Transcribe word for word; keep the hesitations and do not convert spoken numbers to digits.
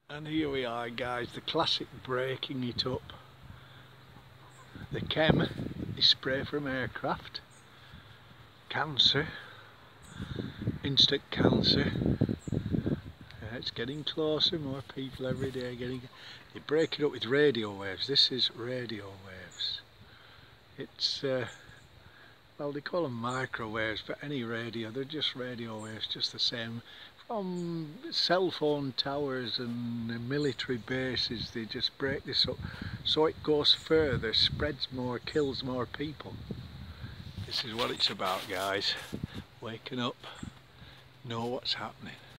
And here we are, guys, the classic breaking it up. The chem is spray from aircraft, cancer, instant cancer. Uh, it's getting closer, more people every day are getting. They break it up with radio waves. This is radio waves. It's uh, well, they call them microwaves, but any radio, they're just radio waves, just the same. From cell phone towers and military bases, they just break this up so it goes further, spreads more, kills more people. This is what it's about, guys. Waking up, know what's happening.